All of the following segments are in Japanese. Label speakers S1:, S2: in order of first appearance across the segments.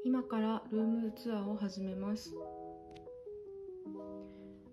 S1: 今からルームツアーを始めます。こ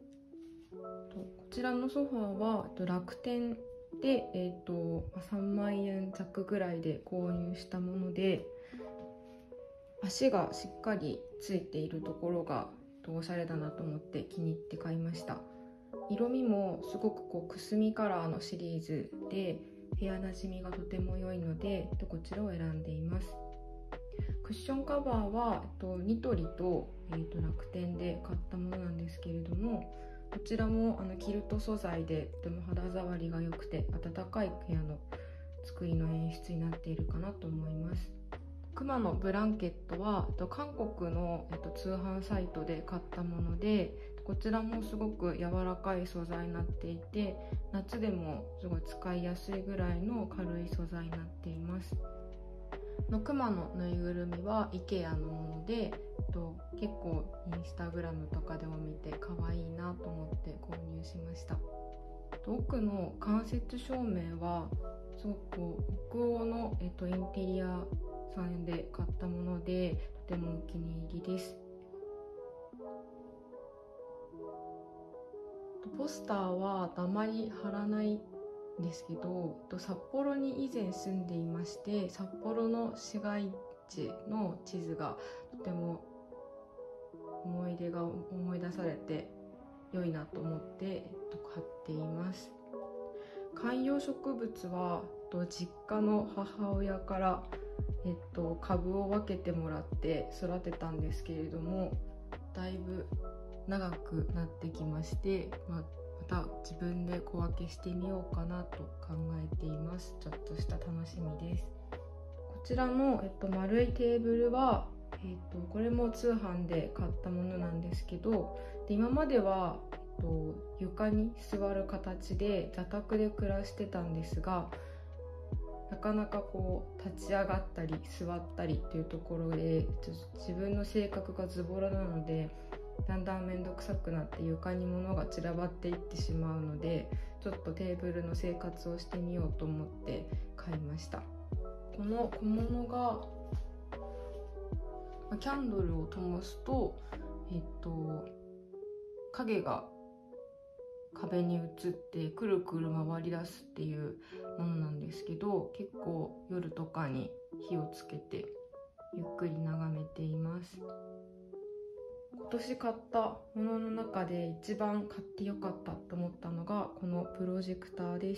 S1: ちらのソファーは楽天で、3万円弱ぐらいで購入したもので、足がしっかりついているところがおしゃれだなと思って気に入って買いました。色味もすごくくすみカラーのシリーズで部屋なじみがとても良いのでこちらを選んでいます。クッションカバーはニトリと、楽天で買ったものなんですけれども、こちらもキルト素材でとても肌触りが良くて暖かい部屋の作りの演出になっているかなと思います。クマのブランケットは韓国の通販サイトで買ったもので、こちらもすごく柔らかい素材になっていて、夏でもすごい使いやすいぐらいの軽い素材になっています。クマのぬいぐるみは IKEA のもので、結構インスタグラムとかでも見て可愛いなと思って購入しました。奥の間接照明はすごく北欧の、インテリアさんで買ったものでとてもお気に入りです。ポスターはあまり貼らないんですけど、札幌に以前住んでいまして、札幌の市街地の地図がとても思い出が思い出されて良いなと思って買っています。観葉植物は実家の母親から株を分けてもらって育てたんですけれども、だいぶ長くなってきまして、また自分で小分けしてみようかなと考えています。ちょっとした楽しみです。こちらの、丸いテーブルは、これも通販で買ったものなんですけど、今までは、床に座る形で座卓で暮らしてたんですが、なかなか立ち上がったり座ったりっていうところで自分の性格がズボラなので、だんだん面倒くさくなって床に物が散らばっていってしまうので、ちょっとテーブルの生活をしてみようと思って買いました。この小物がキャンドルを灯すと、影が壁に映ってくるくる回り出すっていうものなんですけど、結構夜とかに火をつけてゆっくり眺めています。今年買ったものの中で一番買ってよかったと思ったのがこのプロジェクターです。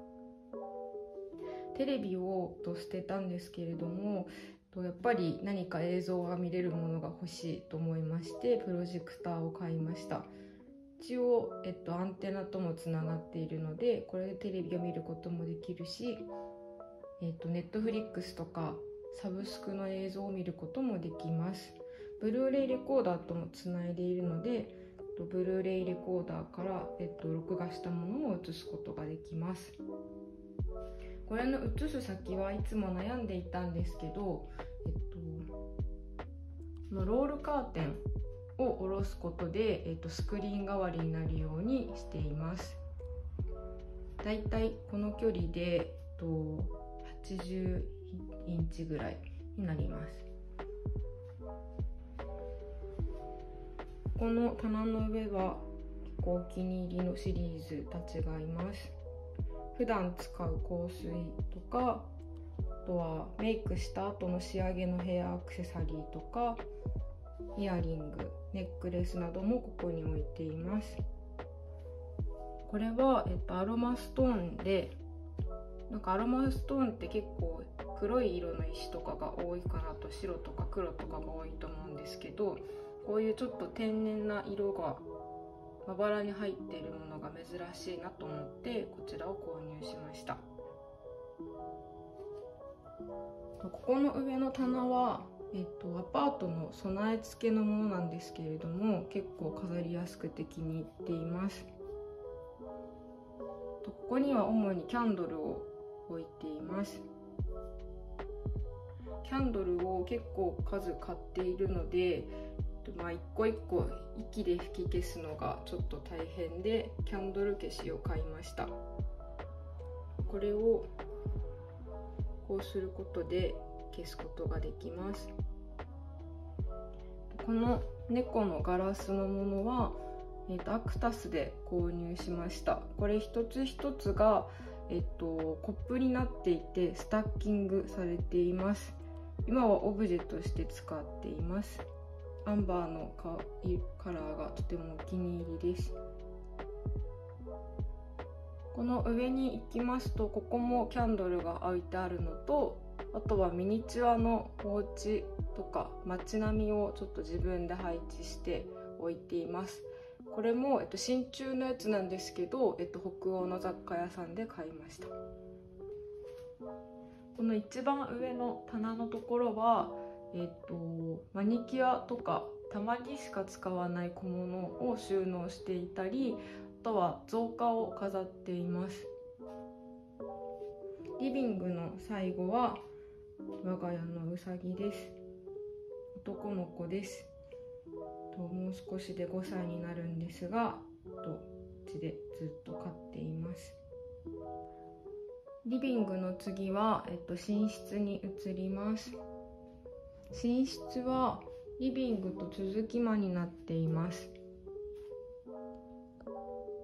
S1: テレビを捨てたんですけれども、やっぱり何か映像が見れるものが欲しいと思いまして、プロジェクターを買いました。一応、アンテナともつながっているので、これでテレビを見ることもできるし、Netflix とかサブスクの映像を見ることもできます。ブルーレイレコーダーともつないでいるので、ブルーレイレコーダーから、録画したものを映すことができます。これの映す先はいつも悩んでいたんですけど、ロールカーテンを下ろすことで、スクリーン代わりになるようにしています。だいたいこの距離で、80インチぐらいになります。この棚の上は結構お気に入りのシリーズたちがいます。普段使う香水とか、あとはメイクした後の仕上げのヘアアクセサリーとか、イヤリング、ネックレスなどもここに置いています。これは、アロマストーンで、アロマストーンって結構黒い色の石とかが多いかなと、白とか黒とかが多いと思うんですけど、こういうちょっと天然な色がまばらに入っているものが珍しいなと思ってこちらを購入しました。ここの上の棚は、アパートの備え付けのものなんですけれども、結構飾りやすくて気に入っています。ここには主にキャンドルを置いています。キャンドルを結構数買っているので、一個一個息で吹き消すのがちょっと大変で、キャンドル消しを買いました。これをこうすることで消すことができます。 この猫のガラスのものは、アクタスで購入しました。これ一つ一つが、コップになっていてスタッキングされています。今はオブジェとして使っています。アンバーのカラーがとてもお気に入りです。この上に行きますと、ここもキャンドルが置いてあるのと、あとはミニチュアのお家とか街並みをちょっと自分で配置して置いています。これも、真鍮のやつなんですけど、北欧の雑貨屋さんで買いました。この一番上の棚のところは、マニキュアとかたまにしか使わない小物を収納していたり、あとは造花を飾っています。リビングの最後は我が家のうさぎです。男の子です。もう少しで5歳になるんですが、うちでずっと飼っています。リビングの次は、寝室に移ります。寝室はリビングと続き間になっています。こ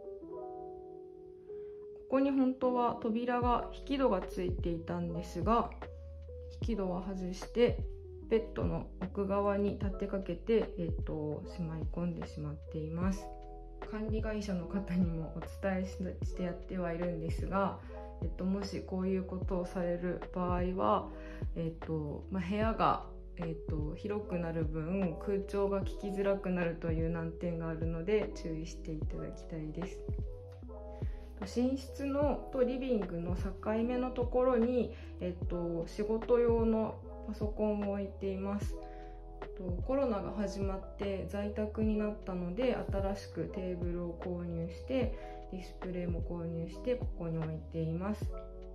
S1: こに本当は扉が引き戸がついていたんですが、引き戸は外してベッドの奥側に立てかけて、しまい込んでしまっています。管理会社の方にもお伝えしてやってはいるんですが、もしこういうことをされる場合は、部屋が、広くなる分空調が効きづらくなるという難点があるので注意していただきたいです。寝室のとリビングの境目のところに、仕事用のパソコンを置いています。コロナが始まって在宅になったので、新しくテーブルを購入してディスプレイも購入してここに置いています。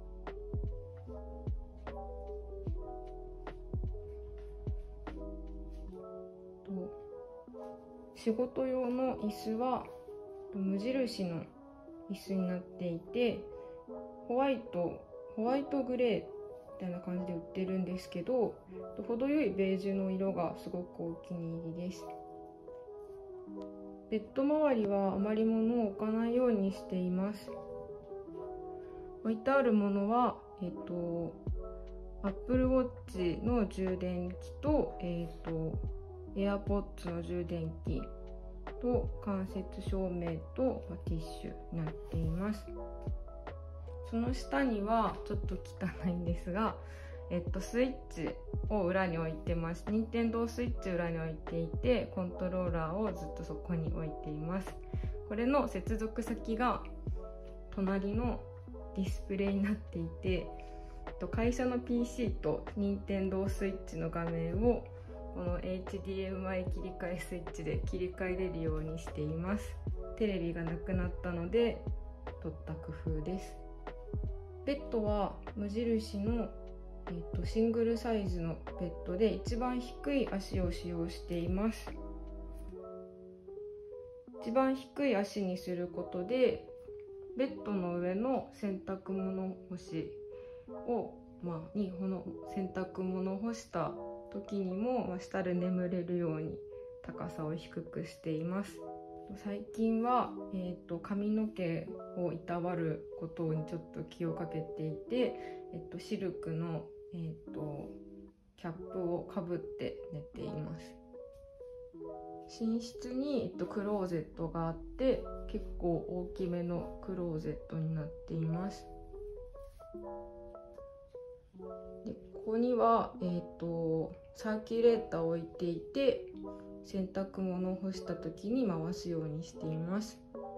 S1: 仕事用の椅子は無印の椅子になっていて、ホワイトグレーみたいな感じで売ってるんですけど、程よいベージュの色がすごくお気に入りです。ベッド周りはあまり物を置かないようにしています。置いてあるものは、Apple Watch の充電器と、AirPods の充電器と間接照明とティッシュになっています。その下にはちょっと汚いんですが、スイッチを裏に置いてます。任天堂スイッチ裏に置いていて、コントローラーをずっとそこに置いています。これの接続先が隣のディスプレイになっていて、会社の PC と任天堂スイッチの画面をこの HDMI 切り替えスイッチで切り替えれるようにしています。テレビがなくなったので取った工夫です。ベッドは無印の、シングルサイズのベッドで一番低い足を使用しています。一番低い足にすることでベッドの上の洗濯物干しを、洗濯物を干した時にも、下で眠れるように高さを低くしています。最近は、髪の毛をいたわることにちょっと気をかけていて、シルクの、キャップをかぶって寝ています。寝室に、クローゼットがあって、結構大きめのクローゼットになっています。でここには、サーキュレーターを置いていて、洗濯物を干した時に回すようにしています。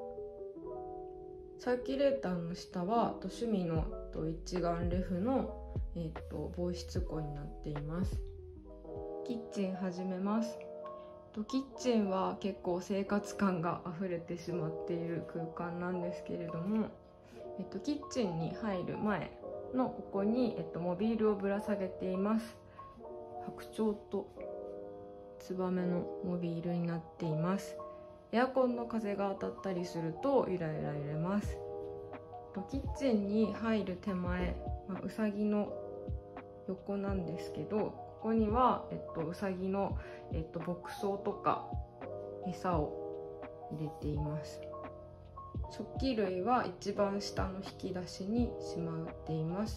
S1: サーキュレーターの下は趣味の一眼レフの、防湿庫になっています。キッチン始めます。キッチンは結構生活感があふれてしまっている空間なんですけれども、キッチンに入る前のここに、モビールをぶら下げています。白鳥とツバメのモビールになっています。エアコンの風が当たったりするとゆらゆら揺れます。キッチンに入る手前、うさぎの横なんですけど、ここには、うさぎの、牧草とか餌を入れています。食器類は一番下の引き出しにしまっています。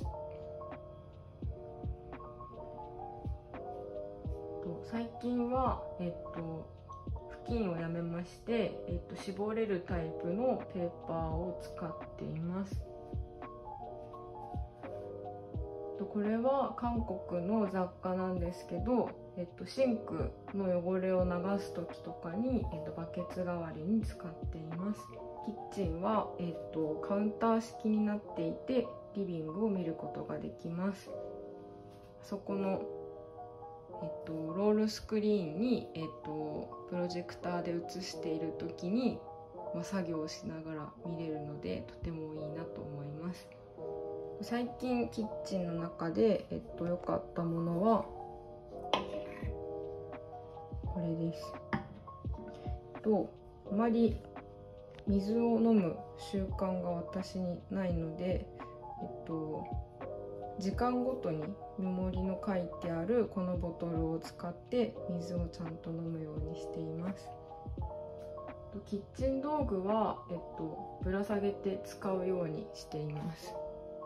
S1: 最近は、布巾をやめまして、絞れるタイプのペーパーを使っています。これは韓国の雑貨なんですけど、シンクの汚れを流す時とかに、バケツ代わりに使っています。キッチンは、カウンター式になっていて、リビングを見ることができます。そこの、ロールスクリーンに、プロジェクターで映している時に、作業をしながら見れるのでとてもいいなと思います。最近キッチンの中で良かったものはこれです。あまり水を飲む習慣が私にないので、時間ごとに目盛りの書いてあるこのボトルを使って水をちゃんと飲むようにしています。キッチン道具は、ぶら下げて使うようにしています。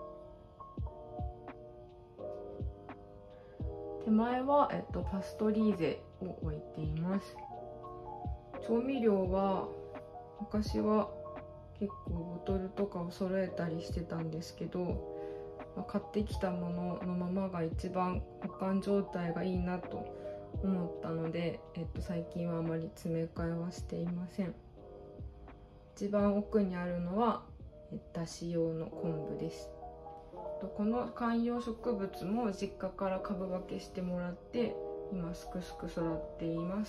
S1: 手前は、パストリーゼを置いています。調味料は昔は結構ボトルとかを揃えたりしてたんですけど、買ってきたもののままが一番保管状態がいいなと思ったので、最近はあまり詰め替えはしていません。一番奥にあるのはだし用の昆布です。この観葉植物も実家から株分けしてもらって今すくすく育っています。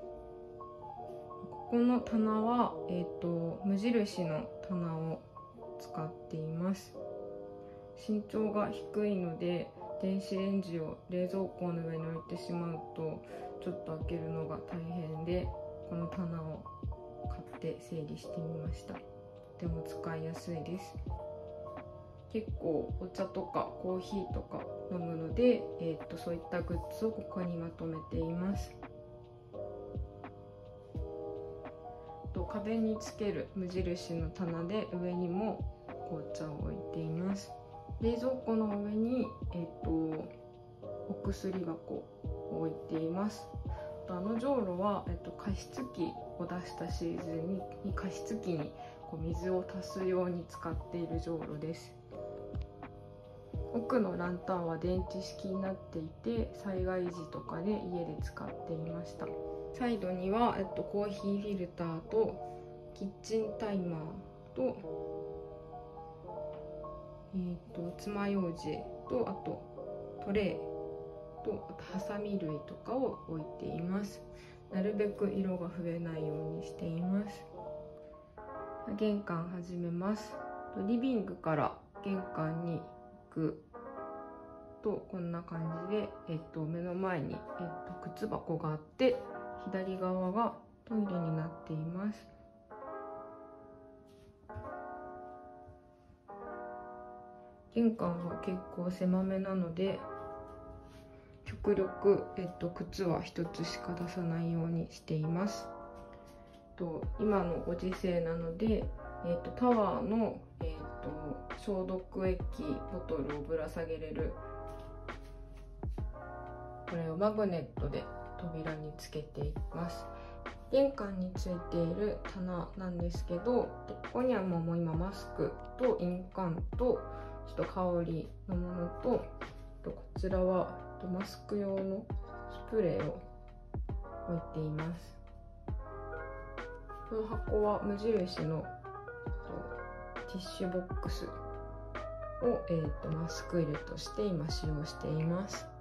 S1: ここの棚は、無印の棚を使っています。身長が低いので電子レンジを冷蔵庫の上に置いてしまうとちょっと開けるのが大変で、この棚を買って整理してみました。とても使いやすいです。結構お茶とかコーヒーとか飲むので、そういったグッズをここにまとめています。壁につける無印の棚で上にも紅茶を置いています。冷蔵庫の上に、お薬箱を置いています。じょうろは、加湿器を出したシーズンに加湿器に水を足すように使っているじょうろです。奥のランタンは電池式になっていて、災害時とかで家で使っていました。サイドには、コーヒーフィルターとキッチンタイマーと、爪楊枝と、あとトレーと、あとハサミ類とかを置いています。なるべく色が増えないようにしています。玄関始めます。リビングから玄関に行くとこんな感じで、目の前に、靴箱があって、左側がトイレになっています。玄関は結構狭めなので極力、靴は1つしか出さないようにしています。今のご時世なので、タワーの、消毒液ボトルをぶら下げれる、これをマグネットで扉につけています。玄関についている棚なんですけど、ここにはもう今マスクと印鑑とちょっと香りのものと、こちらはマスク用のスプレーを置いています。この箱は無印のティッシュボックスを、マスク入れとして今使用しています。